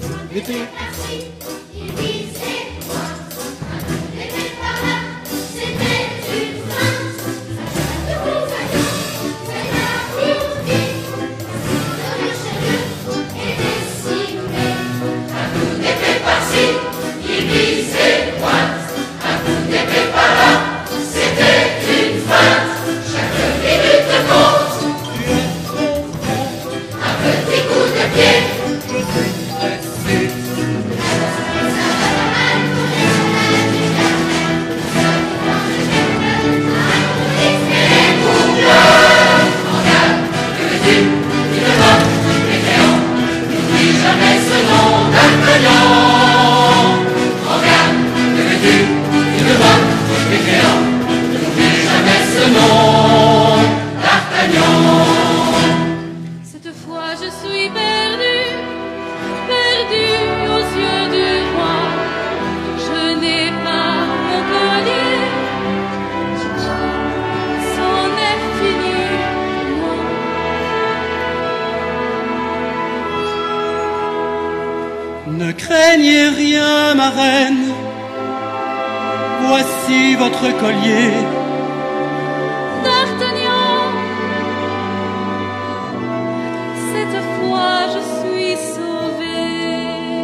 Cette fois je suis perdue, perdue aux yeux du roi. Je n'ai pas mon collier, c'en est fini, moi. Ne craignez rien, ma reine. Voici votre collier. D'Artagnan, cette fois je suis sauvée.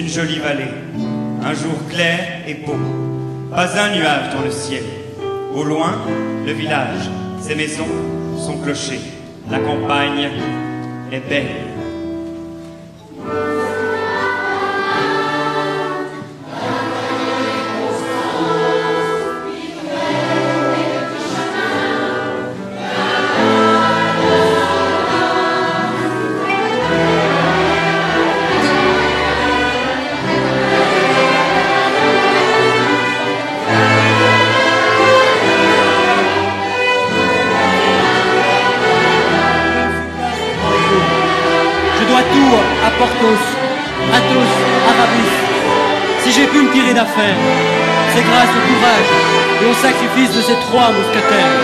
une jolie vallée. Un jour clair et beau. Pas un nuage dans le ciel. Au loin, le village, ses maisons, son clocher. La campagne est belle. À Porthos, Athos, Aramis. Si j'ai pu me tirer d'affaire, c'est grâce au courage et au sacrifice de ces 3 mousquetaires.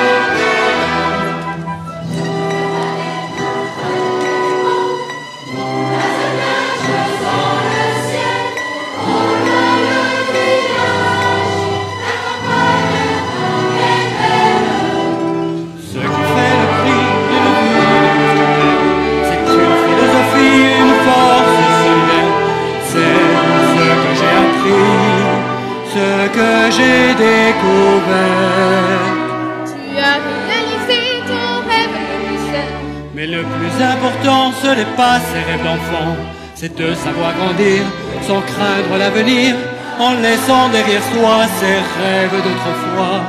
J'ai découvert. Tu as réalisé ton rêve le plus simple. Mais le plus important, ce n'est pas ces rêves d'enfant, c'est de savoir grandir sans craindre l'avenir, en laissant derrière soi ses rêves d'autrefois.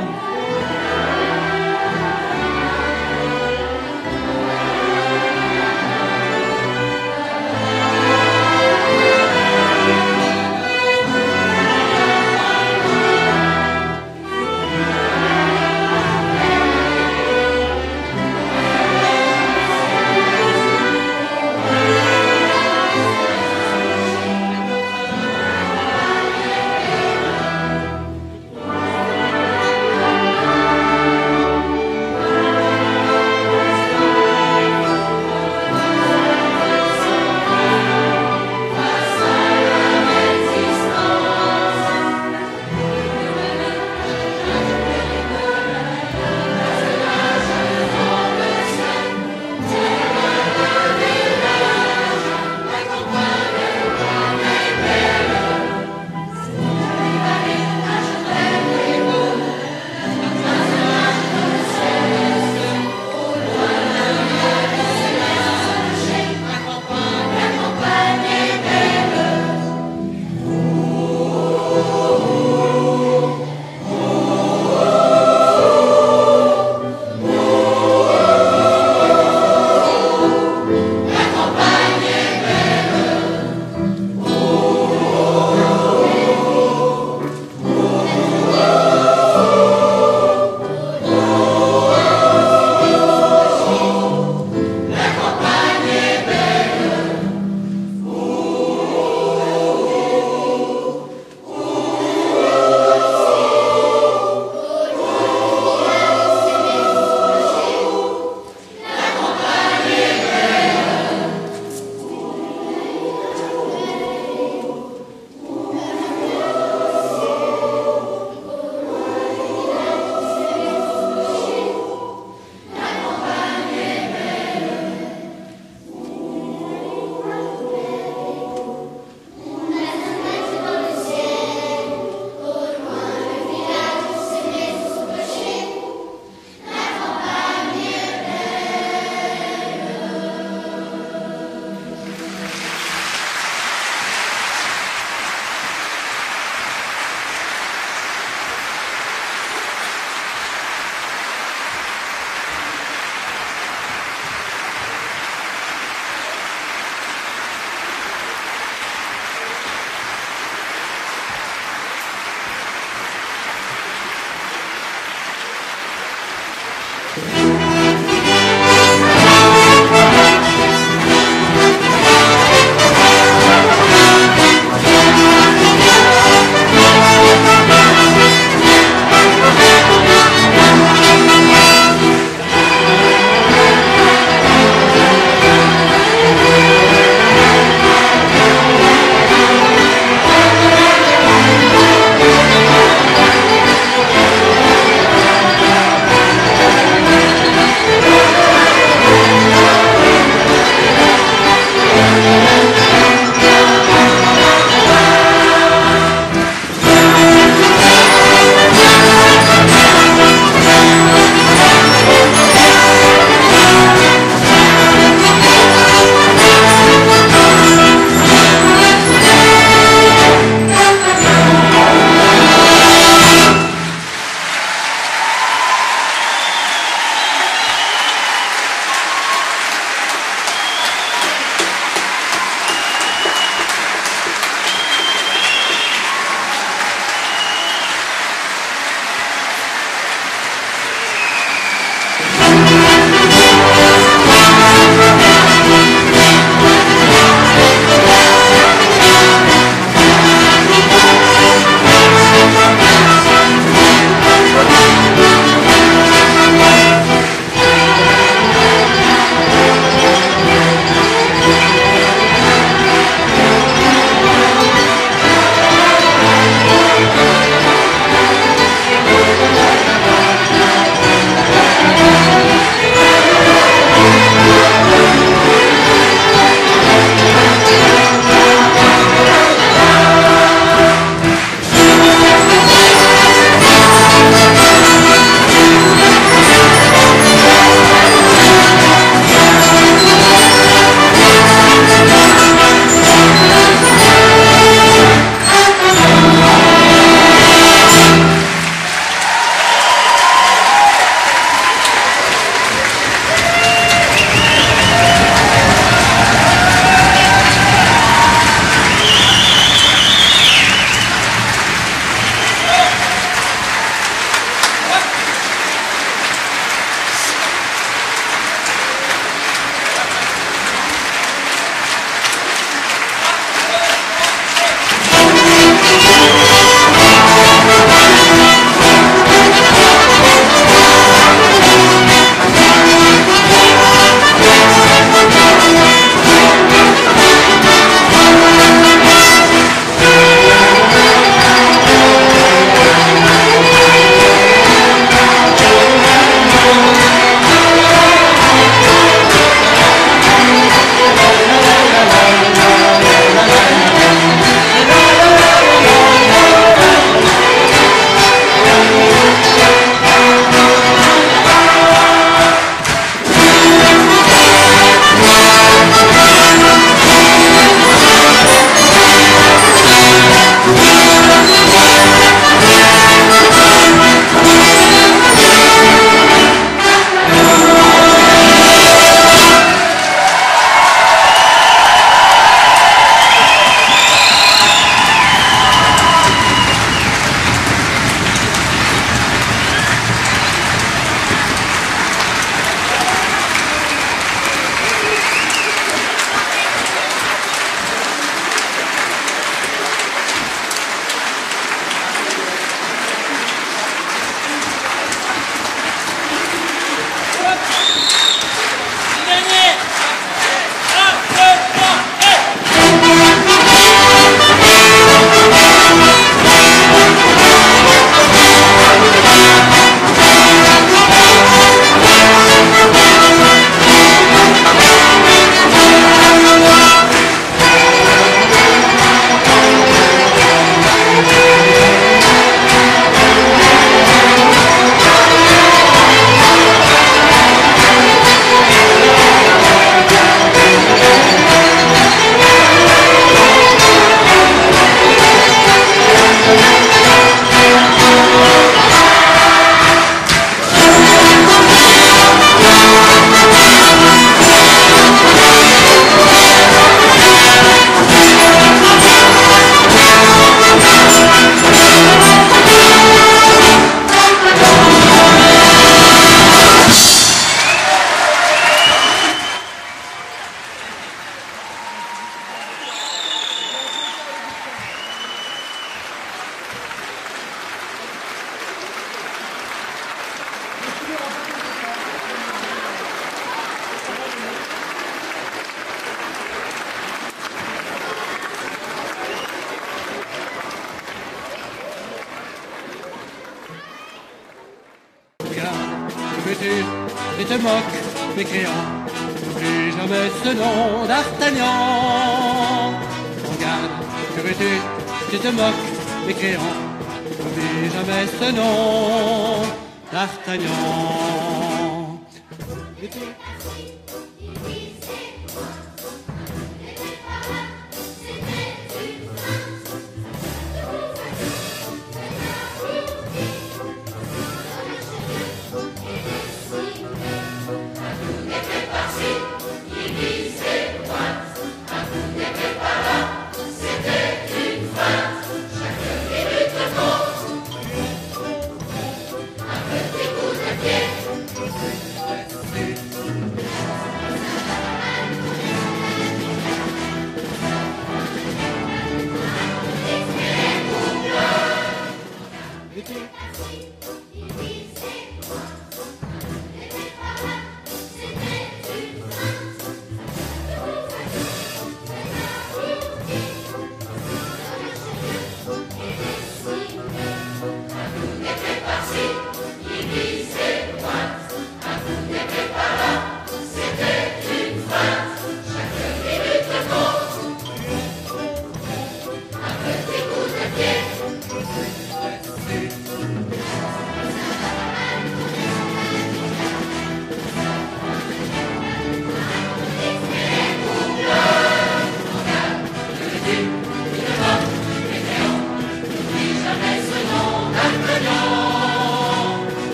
veux-tu? Tu te moques, m'écriant, n'oublie jamais ce nom d'Artagnan. Regarde, que veux-tu? Tu te moques, m'écriant, n'oublie jamais ce nom d'Artagnan.